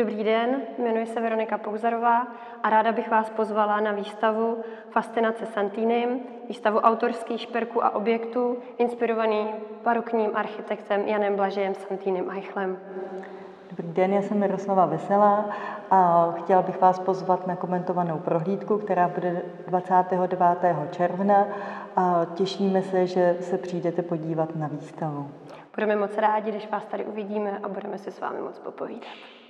Dobrý den, jmenuji se Veronika Pouzarová a ráda bych vás pozvala na výstavu Fascinace Santinem, výstavu autorských šperků a objektů, inspirovaný barokním architektem Janem Blažejem Santinem Eichlem. Dobrý den, já jsem Miroslava Veselá a chtěla bych vás pozvat na komentovanou prohlídku, která bude 29. června a těšíme se, že se přijdete podívat na výstavu. Budeme moc rádi, když vás tady uvidíme a budeme si s vámi moc popovídat.